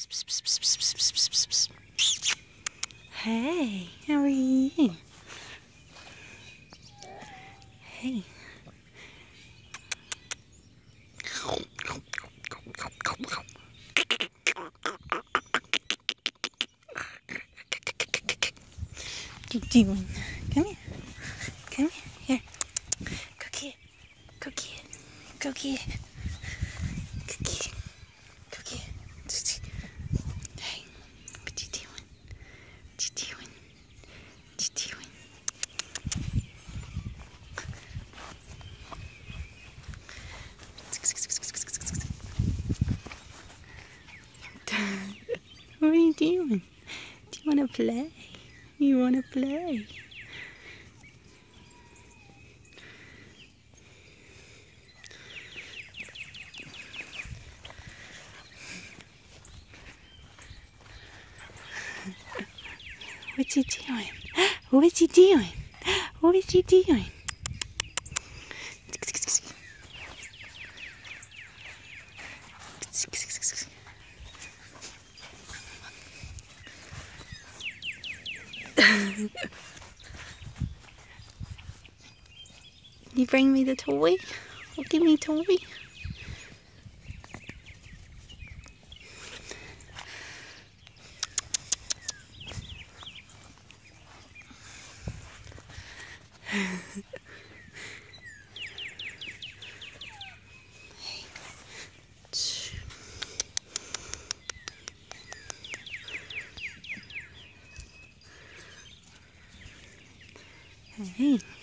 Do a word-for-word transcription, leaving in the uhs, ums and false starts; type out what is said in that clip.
Hey, how are you? Hey. What you doing? Come here. Come here. Here. Go get it. Go get it. Go get it. Go get it. Go get it. Hey, what you doing? What you doing? What you doing? What are you doing? Do you want to play? You want to play? What's he doing? What's he doing? What is he doing? You bring me the toy? Well, give me a toy. Hey.